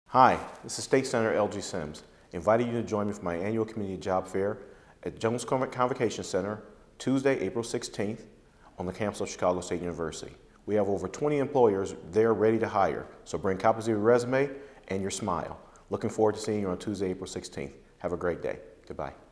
Hi, this is State Senator L.G. Sims, inviting you to join me for my annual community job fair at Jones Convocation Center, Tuesday, April 16th, on the campus of Chicago State University. We have over 20 employers there ready to hire, so bring copies of your resume and your smile. Looking forward to seeing you on Tuesday, April 16th. Have a great day. Goodbye.